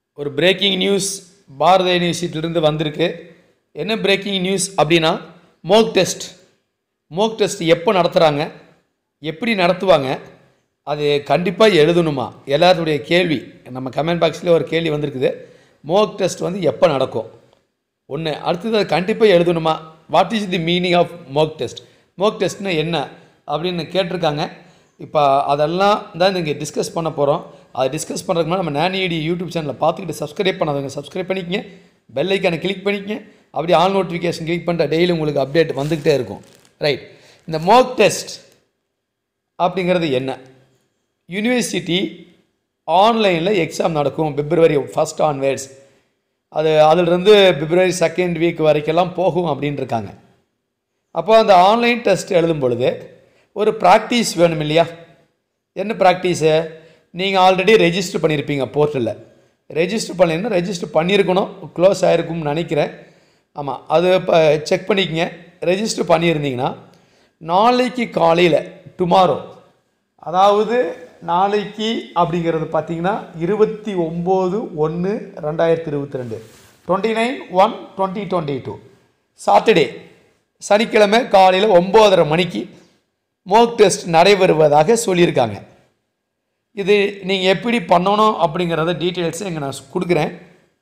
ஒரு breaking news பாரத யூனிவர்சிட்டியிலிருந்து வந்திருக்கு. என்ன பிரேக்கிங் நியூஸ் அப்படின்னா, மோக் டெஸ்ட் எப்போ நடத்துகிறாங்க, எப்படி நடத்துவாங்க, அது கண்டிப்பாக எழுதணுமா? எல்லாருடைய கேள்வி. நம்ம கமெண்ட் பாக்ஸில் ஒரு கேள்வி வந்திருக்குது. மோக் டெஸ்ட் வந்து எப்போ நடக்கும் ஒன்று, அடுத்தது அது கண்டிப்பாக எழுதணுமா? What is the meaning of mock test? Mock டெஸ்ட்னா என்ன அப்படின்னு கேட்டிருக்காங்க. இப்போ அதெல்லாம் தான் இங்கே டிஸ்கஸ் பண்ண போகிறோம். அதை டிஸ்கஸ் பண்ணுறதுக்கு முன்னாடி நம்ம நானிடி யூடியூப் சேனலில் பார்த்துக்கிட்டு சப்ஸ்கிரைப் பண்ணாதவங்க சப்ஸ்கிரைப் பண்ணிக்கங்க, பெல் ஐக்கானை கிளிக் பண்ணிக்கங்க, அப்படி ஆல் நோட்டிஃபிகேஷன் கிளிக் பண்ணிட்டு டெய்லி உங்களுக்கு அப்டேட் வந்துக்கிட்டே இருக்கும். ரைட், இந்த மோக் டெஸ்ட் அப்படிங்கிறது என்ன? யூனிவர்சிட்டி ஆன்லைனில் எக்ஸாம் நடக்கும் February 1 ஆன்வேர்ட்ஸ். அதிலிருந்து February 2 வீக் வரைக்கெல்லாம் போகும் அப்படின்னு இருக்காங்க. அப்போ அந்த ஆன்லைன் டெஸ்ட் எழுதும் பொழுது ஒரு ப்ராக்டிஸ் வேணும் இல்லையா? என்ன ப்ராக்டிஸு? நீங்கள் ஆல்ரெடி ரெஜிஸ்டர் பண்ணியிருப்பீங்க போர்ட்டலில். ரெஜிஸ்டர் பண்ணலைன்னா ரெஜிஸ்டர் பண்ணியிருக்கணும், க்ளோஸ் ஆகிருக்கும்னு நினைக்கிறேன். ஆமாம், அது இப்போ செக் பண்ணிக்கங்க. ரெஜிஸ்டர் பண்ணியிருந்தீங்கன்னா நாளைக்கு காலையில் டுமாரோ, அதாவது நாளைக்கு அப்படிங்கிறது பார்த்தீங்கன்னா 29/1/2022, 29/1/2022 சாட்டர்டே, சனிக்கிழமை காலையில் 9:30 மணிக்கு மோக் டெஸ்ட் நடைபெறுவதாக சொல்லியிருக்காங்க. இது நீங்கள் எப்படி பண்ணணும் அப்படிங்கிறத டீட்டெயில்ஸை இங்கே நான் கொடுக்குறேன்,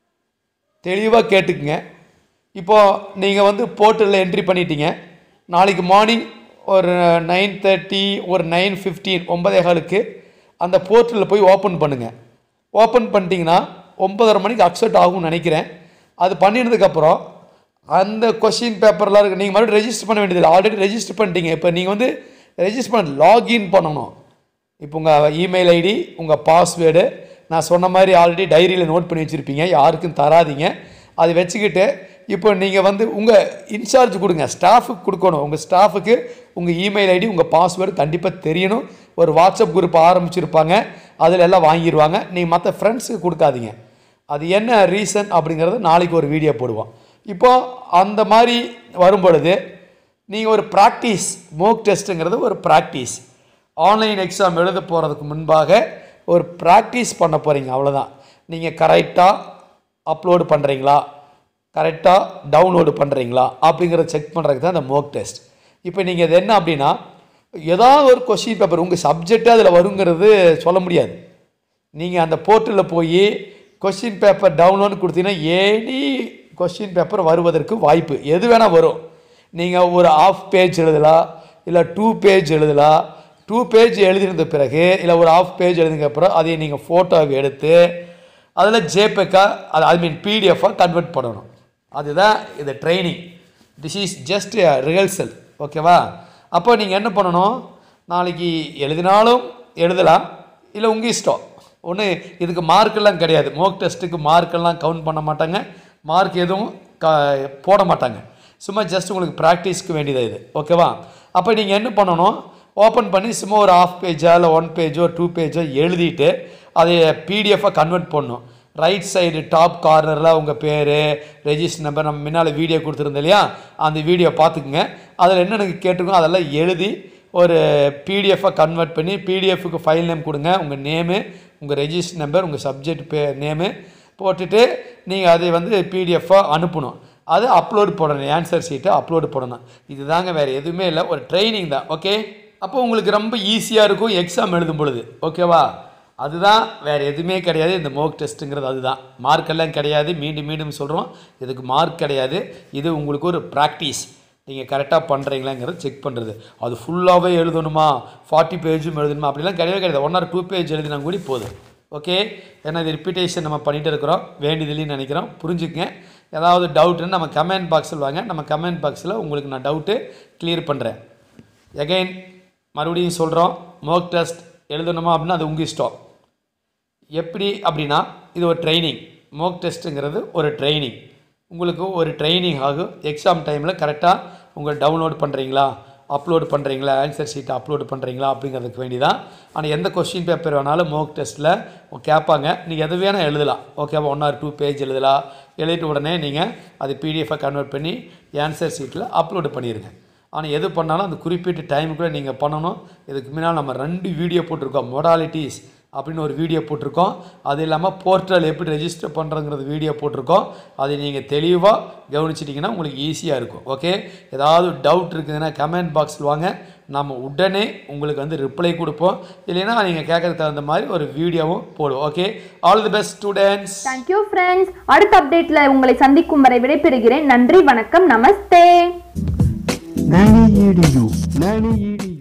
தெளிவாக கேட்டுக்குங்க. இப்போது நீங்கள் வந்து போர்ட்டலில் என்ட்ரி பண்ணிட்டீங்க. நாளைக்கு மார்னிங் ஒரு 9:30 ஒரு 9:15 9:15க்கு அந்த போர்ட்டலில் போய் ஓப்பன் பண்ணுங்கள். ஓப்பன் பண்ணிட்டீங்கன்னா 9:30 மணிக்கு அக்செப்ட் ஆகும்னு நினைக்கிறேன். அது பண்ணினதுக்கப்புறம் அந்த கொஷின் பேப்பர்லாம் இருக்குது. நீங்கள் மறுபடியும் ரெஜிஸ்டர் பண்ண வேண்டியதில்லை, ஆல்ரெடி ரெஜிஸ்டர் பண்ணிட்டீங்க. இப்போ நீங்கள் வந்து ரெஜிஸ்டர் பண்ண லாகின் பண்ணணும். இப்போ உங்கள் இமெயில் ஐடி, உங்கள் பாஸ்வேர்டு நான் சொன்ன மாதிரி ஆல்ரெடி டைரியில் நோட் பண்ணி வச்சுருப்பீங்க, யாருக்கும் தராதிங்க. அதை வச்சுக்கிட்டு இப்போ நீங்கள் வந்து உங்கள் இன்சார்ஜ் கொடுங்க, ஸ்டாஃபுக்கு கொடுக்கணும். உங்கள் ஸ்டாஃபுக்கு உங்கள் இமெயில் ஐடி, உங்கள் பாஸ்வேர்டு கண்டிப்பாக தெரியணும். ஒரு வாட்ஸ்அப் குரூப் ஆரம்பிச்சிருப்பாங்க, அதில் எல்லாம் வாங்கிடுவாங்க. நீங்கள் மற்ற ஃப்ரெண்ட்ஸுக்கு கொடுக்காதீங்க. அது என்ன ரீசன் அப்படிங்கிறது நாளைக்கு ஒரு வீடியோ போடுவோம். இப்போது அந்த மாதிரி வரும் பொழுது நீங்கள் ஒரு ப்ராக்டிஸ், மோக் டெஸ்ட்டுங்கிறது ஒரு ப்ராக்டிஸ். ஆன்லைன் எக்ஸாம் எழுத போகிறதுக்கு முன்பாக ஒரு ப்ராக்டிஸ் பண்ண போகிறீங்க, அவ்வளோதான். நீங்கள் கரெக்டாக அப்லோடு பண்ணுறீங்களா, கரெக்டாக டவுன்லோடு பண்ணுறீங்களா அப்படிங்கிறத செக் பண்ணுறதுக்கு தான் இந்த மோக் டெஸ்ட். இப்போ நீங்கள் இது என்ன அப்படின்னா, ஏதாவது ஒரு கொஸ்டின் பேப்பர் உங்கள் சப்ஜெக்டாக அதில் வருங்கிறது சொல்ல முடியாது. நீங்கள் அந்த போர்ட்டலில் போய் கொஸ்டின் பேப்பர் டவுன்லோடு கொடுத்தீங்கன்னா எனி கொஸ்டின் பேப்பர் வருவதற்கு வாய்ப்பு, எது வேணால் வரும். நீங்கள் ஒரு ½ பேஜ் எழுதலாம், இல்லை 2 பேஜ் எழுதலாம். 2 பேஜ் எழுதியிருந்த பிறகு இல்லை ஒரு ½ பேஜ் எழுதுங்க அப்புறம் அதை நீங்கள் ஃபோட்டோவை எடுத்து அதில் ஜேபேக்காக ஐ மீன் பிடிஎஃபாக கன்வெர்ட் பண்ணணும். அதுதான் இது training. This is just rehearsal, ஓகேவா? அப்போ நீங்கள் என்ன பண்ணணும், நாளைக்கு எழுதினாலும் எழுதலாம், இல்லை உங்கள் இஷ்டம். ஒன்று இதுக்கு மார்க்கெல்லாம் கிடையாது. மோக் டெஸ்ட்டுக்கு மார்க்கெல்லாம் கவுண்ட் பண்ண மாட்டாங்க, மார்க் எதுவும் போட மாட்டாங்க. சும்மா ஜஸ்ட் உங்களுக்கு ப்ராக்டிஸ்க்கு வேண்டியது இது, ஓகேவா? அப்போ நீங்கள் என்ன பண்ணணும், ஓப்பன் பண்ணி சும்மா ஒரு ½ பேஜோ இல்லை 1 பேஜோ 2 பேஜோ எழுதிட்டு அதை பிடிஎஃபாக கன்வெர்ட் பண்ணணும். ரைட் சைடு டாப் கார்னரில் உங்கள் பேர், ரெஜிஸ்டர் நம்பர், நம்ம முன்னால் வீடியோ கொடுத்துருந்தோம் இல்லையா, அந்த வீடியோ பார்த்துக்குங்க. அதில் என்னென்ன கேட்டுக்கணும் அதெல்லாம் எழுதி ஒரு பிடிஎஃபாக கன்வெர்ட் பண்ணி பிடிஎஃப்க்கு ஃபைல் நேம் கொடுங்க, உங்கள் நேமு, உங்கள் ரெஜிஸ்டர் நம்பர், உங்கள் சப்ஜெக்ட் நேமு போட்டுட்டு நீங்கள் அதை வந்து பிடிஎஃபாக அனுப்பணும். அது அப்லோடு போடணும், ஆன்சர் ஷீட்டை அப்லோடு போடணும். இது தாங்க, வேறு எதுவுமே இல்லை, ஒரு ட்ரைனிங் தான், ஓகே? அப்போ உங்களுக்கு ரொம்ப ஈஸியாக இருக்கும் எக்ஸாம் எழுதும் பொழுது, ஓகேவா? அதுதான், வேறு எதுவுமே கிடையாது. இந்த மோக் டெஸ்ட்டுங்கிறது அதுதான். மார்க்கெல்லாம் கிடையாது, மீண்டும் மீண்டும் சொல்கிறோம், இதுக்கு மார்க் கிடையாது. இது உங்களுக்கு ஒரு ப்ராக்டிஸ், நீங்கள் கரெக்டாக பண்ணுறீங்களாங்கிறது செக் பண்ணுறது. அது ஃபுல்லாகவே எழுதணுமா, 40 பேஜும் எழுதணுமா அப்படிலாம் கிடையவே கிடையாது. 1 or 2 பேஜ் எழுதினா கூட போதும், ஓகே? ஏன்னா இது ரிப்பீட்டேஷன் நம்ம பண்ணிகிட்டு இருக்கிறோம், வேண்டியதில்லைன்னு நினைக்கிறோம். புரிஞ்சுக்கங்க. ஏதாவது டவுட்டுன்னு நம்ம கமெண்ட் பாக்ஸில் வாங்க, நம்ம கமெண்ட் பாக்ஸில் உங்களுக்கு நான் டவுட்டு கிளியர் பண்ணுறேன். எகைன் மறுபடியும் சொல்கிறோம், மோக் டெஸ்ட் எழுதணுமா அப்படின்னா அது உங்கள் இஷ்டம். எப்படி அப்படின்னா இது ஒரு ட்ரைனிங். மோக் டெஸ்ட்டுங்கிறது ஒரு ட்ரைனிங், உங்களுக்கு ஒரு ட்ரைனிங் ஆகும். எக்ஸாம் டைமில் கரெக்டாக உங்கள் டவுன்லோட் பண்ணுறீங்களா, அப்லோடு பண்ணுறீங்களா, ஆன்சர் ஷீட்டை அப்லோடு பண்ணுறீங்களா அப்படிங்கிறதுக்கு வேண்டி தான். ஆனால் எந்த கொஸ்டின் பேப்பர் வேணாலும் மோக் டெஸ்ட்டில் கேட்பாங்க, நீங்கள் எது வேணால் எழுதலாம், ஓகேவா? 1 or 2 பேஜ் எழுதலாம். எழுதிட்டு உடனே நீங்கள் அது பிடிஎஃபாக கன்வெர்ட் பண்ணி ஆன்சர் ஷீட்டில் அப்லோடு பண்ணிடுங்க. ஆனால் எது பண்ணாலும் அந்த குறிப்பிட்ட டைமுக்குள்ளே நீங்கள் பண்ணணும். இதுக்கு முன்னால் நம்ம 2 வீடியோ போட்டிருக்கோம், மொடாலிட்டிஸ் அப்படின்னு ஒரு வீடியோ போட்டிருக்கோம். அது இல்லாமல் போர்ட்டல் எப்படி ரெஜிஸ்டர் பண்ணுறங்கிறது வீடியோ போட்டிருக்கோம். அதை நீங்கள் தெளிவாக கவனிச்சிட்டிங்கன்னா உங்களுக்கு ஈஸியாக இருக்கும். ஓகே, ஏதாவது டவுட் இருக்குதுன்னா கமெண்ட் பாக்ஸில் வாங்க, நம்ம உடனே உங்களுக்கு வந்து ரிப்ளை கொடுப்போம். இல்லைன்னா நீங்கள் கேட்கறதுக்கு தகுந்த மாதிரி ஒரு வீடியோவும் போடுவோம். Okay, all the best students. Thank you friends. அடுத்த அப்டேட்டில் உங்களை சந்திக்கும் வரை விடைபெறுகிறேன். நன்றி, வணக்கம், நமஸ்தே. நானே ஈடியூ